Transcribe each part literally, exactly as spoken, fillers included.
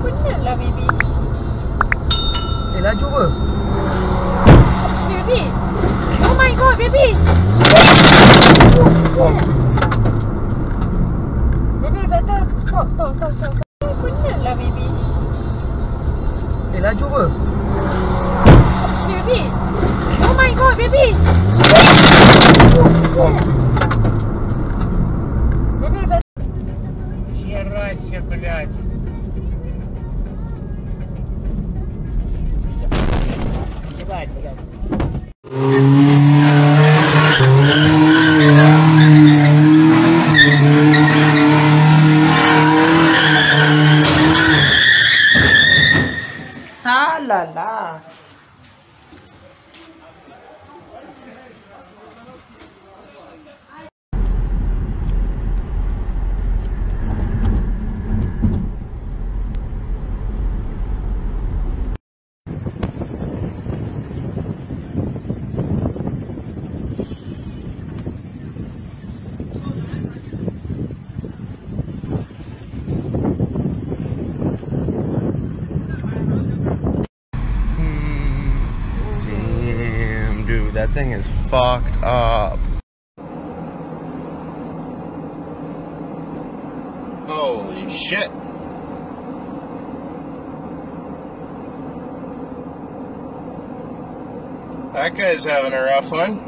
benar lah, baby. Eh, laju ke? Baby. Oh my god, baby. Baby, better. Stop, stop, stop, stop. Benar lah, baby. Eh, laju ke? Baby. Oh my god, baby. Baby, better. Херася, блядь. Ебать, блядь. Ah, la la. Damn, dude, that thing is fucked up. Holy shit. That guy's having a rough one.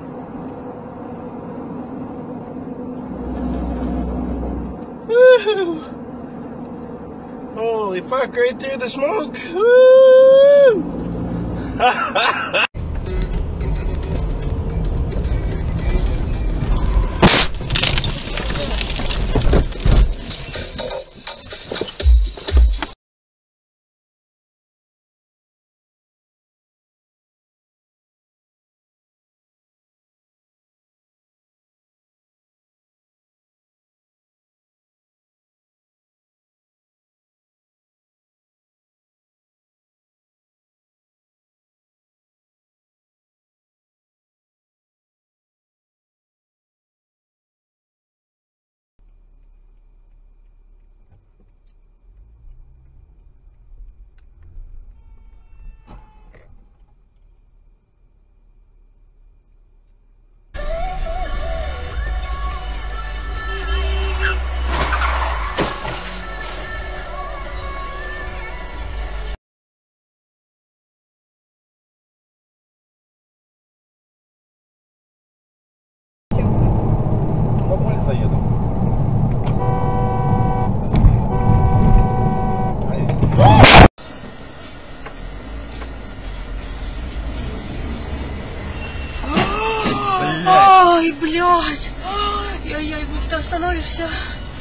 Woo! Holy fuck, right through the smoke. Woo! Домой заеду. Ой, блядь. Яй-яй, ты остановишься.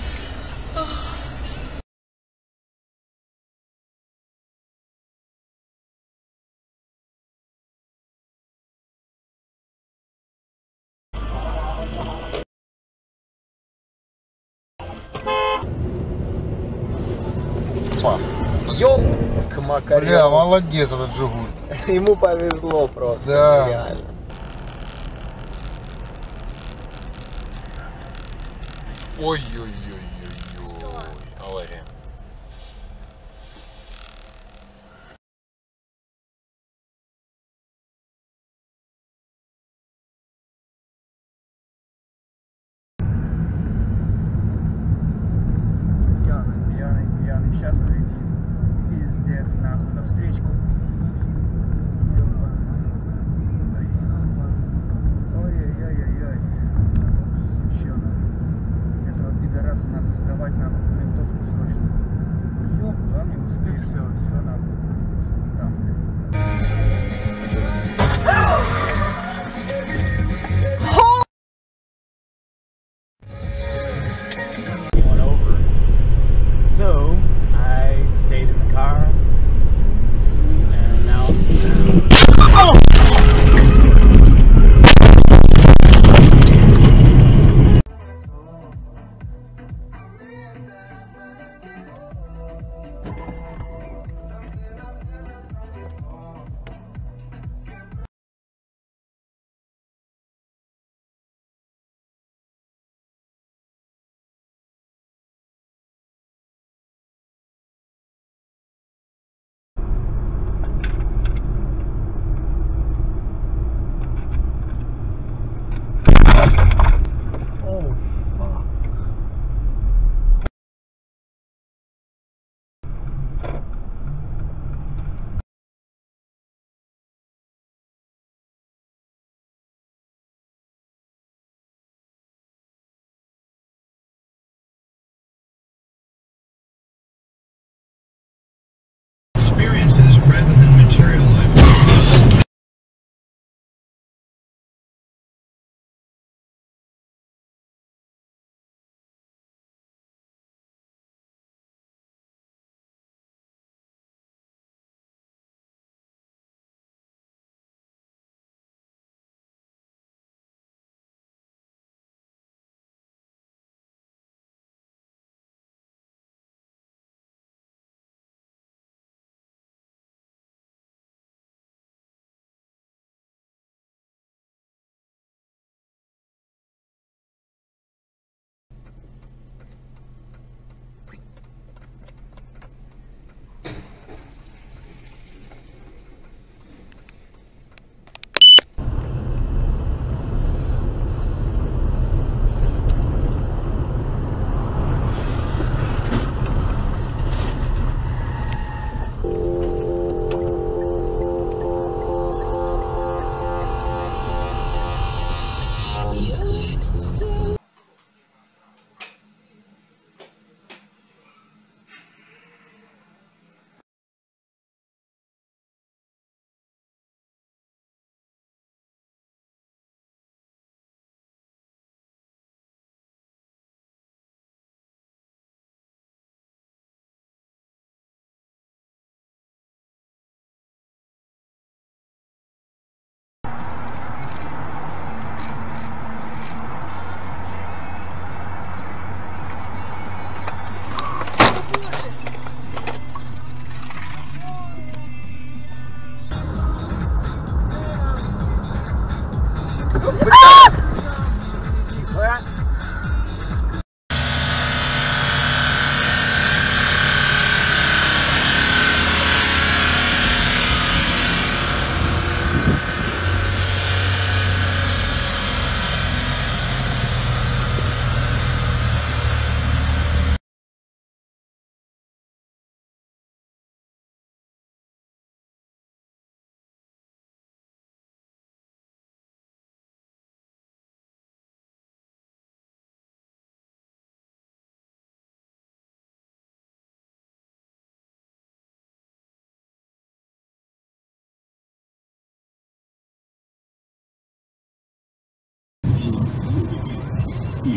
Ёп, к макарёву. Бля, молодец этот Жигуль. Ему повезло просто. Да. Реально. Ой-ой-ой-ой-ой. Авария. Пьяный, пьяный, пьяный. Сейчас улетит. Пиздец, нахуй. На встречку. Ой-ой-ой-ой-ой. Сучонок. Этого пидораса надо сдавать нахуй в ментовку срочно. Ёб, да, не успеешь. Все, все нахуй. Там, Went over. So I stayed in the car, and now.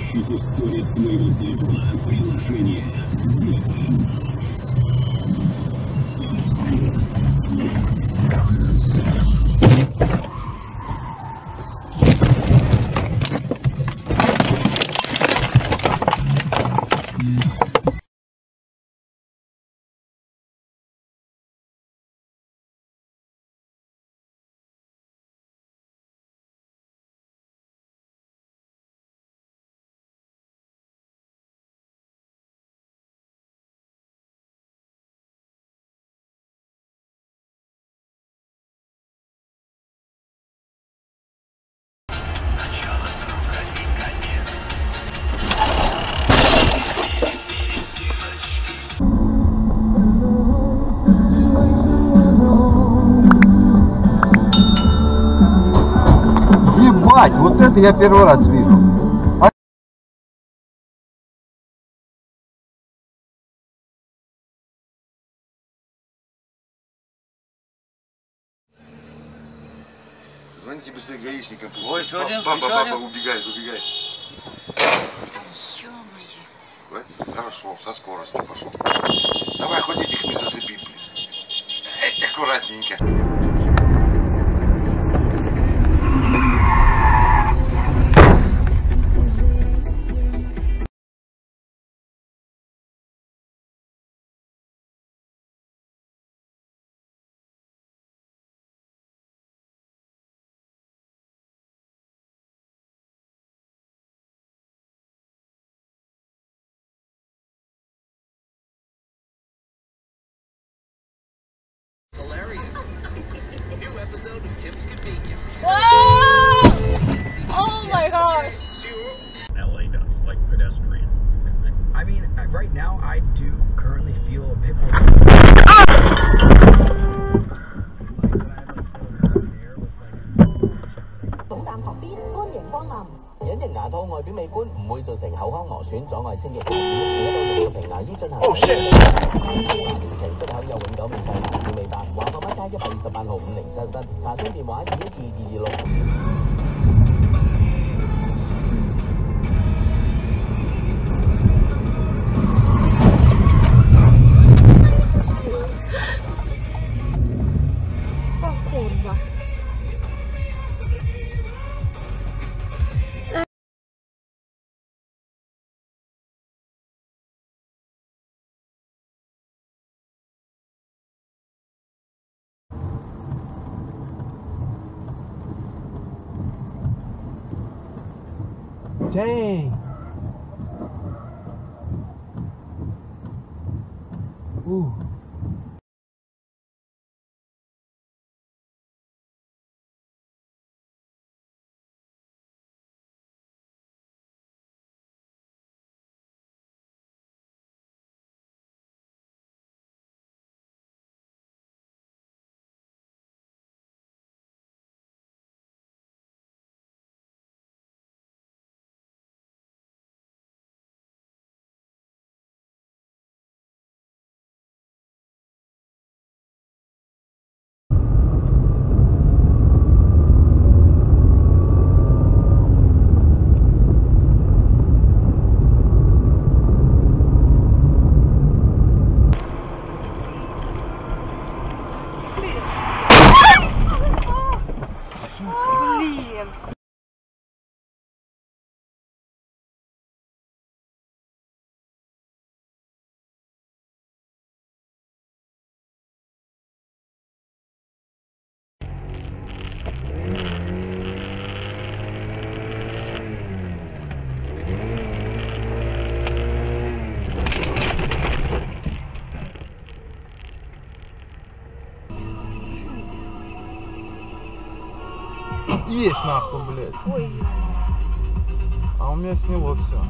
Ищите в сторис своего телефона приложение Дзен. Ебать, вот это я первый раз вижу. Звоните быстрее гаишникам. Ой, еще один, папа, еще папа, один. убегает, убегает. Ё-моё. Вот, хорошо, со скоростью пошел. Давай хоть этих не зацепи, блин. Эй, аккуратненько. Oh my gosh. L A does, like pedestrian. I mean, right now I do currently feel a bit more. Tổng đàm學邊歡迎光臨。隱形牙套外表美觀，唔會造成口腔磨損，阻礙清潔發展，只到用個平牙醫進行。Oh shit！ 期出口有永久免費牙齒美白，華發北街一百二十八號五零七室，查詢電話二一二二二六。 Dang. Ooh. Есть нахуй, блядь. Ой. А у меня с него все.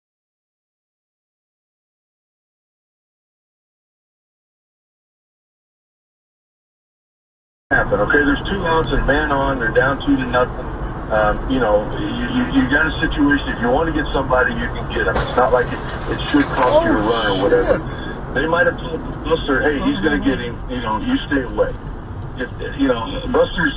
Happen, okay? There's two outs and man on. They're down two to nothing. Um, you know, you, you, you got a situation. If you want to get somebody, you can get them. It's not like it, it should cost oh, you a run or whatever. Shit. They might have told Buster, hey, he's going to get him. You know, you stay away. If, you know, Buster's.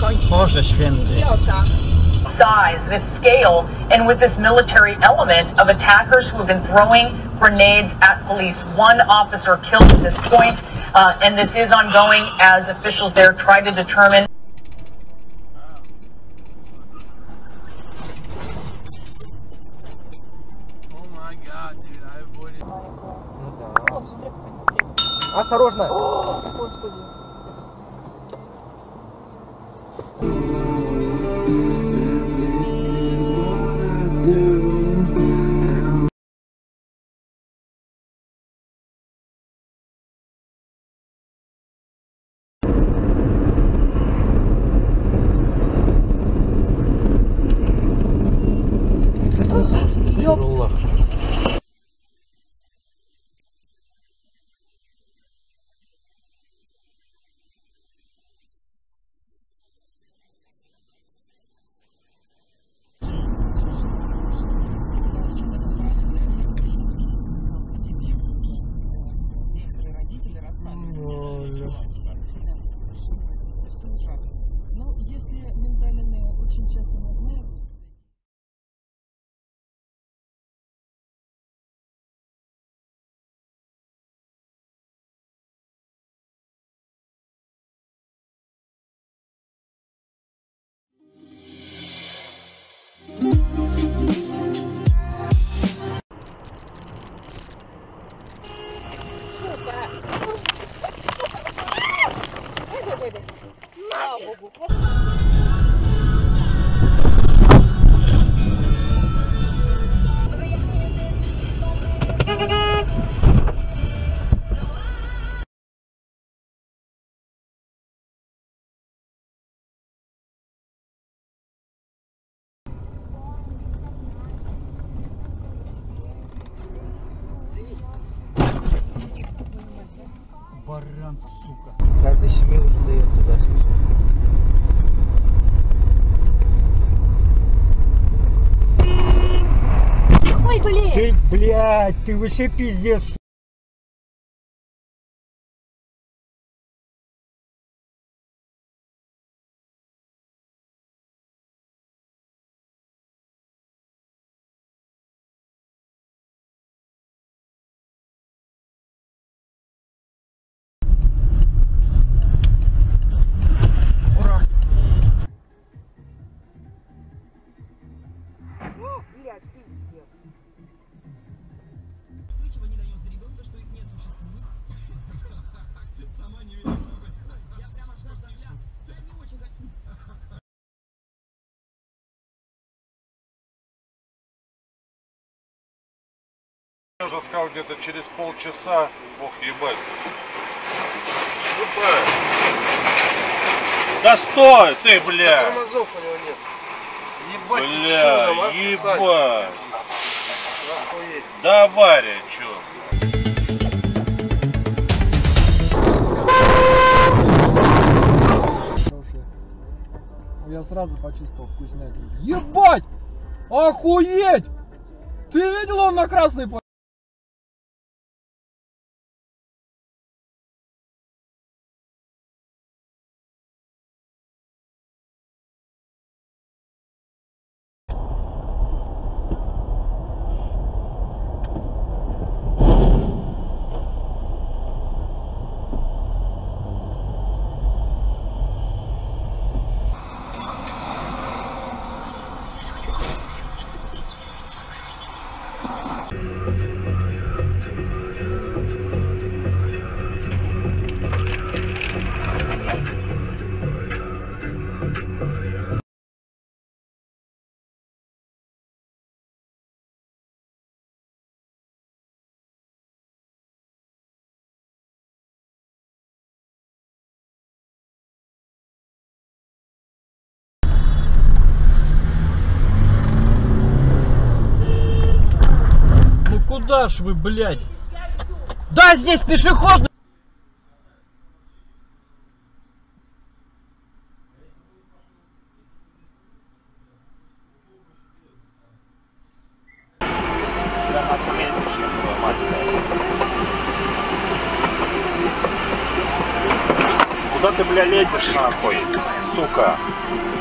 Boże święty. Size, this scale, and with this military element of attackers who have been throwing grenades at police. One officer killed at this point, uh, and this is ongoing as officials there try to determine. Oh my God, dude, I avoided. Осторожно! О, Господи. Ну, если миндалины очень часто нагнают. Баран, сука. Каждый семье уже дает туда, слушай. Ой, блин! Ты, блядь, ты вообще пиздец, что... Блядь, пиздец. Я уже сказал, где-то через полчаса. Ох, ебать. Да стой ты, бля! Тормозов у него нет. Ебать, бля, ебать. Да авария, чё? Я сразу почувствовал вкуснятину. Ебать! Охуеть! Ты видел, он на красный по... Куда ж вы, блядь? Да, здесь пешеходный! Куда ты, бля, лезешь, нахуй? Сука.